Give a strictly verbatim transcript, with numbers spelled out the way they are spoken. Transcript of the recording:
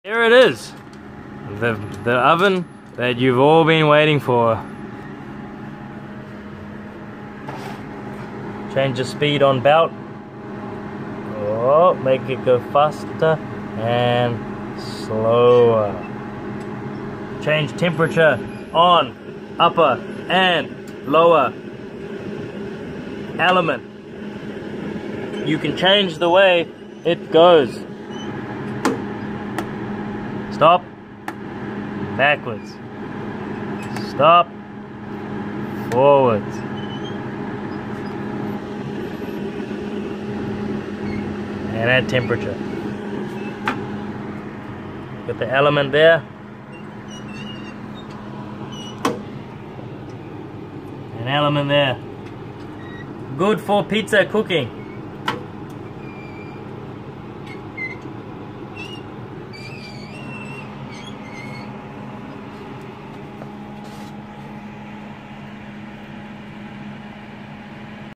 Here it is, the, the oven that you've all been waiting for. Change the speed on belt. Oh, make it go faster and slower. Change temperature on upper and lower element. You can change the way it goes. Stop, backwards, stop, forwards. And add temperature. Got the element there. An element there. Good for pizza cooking.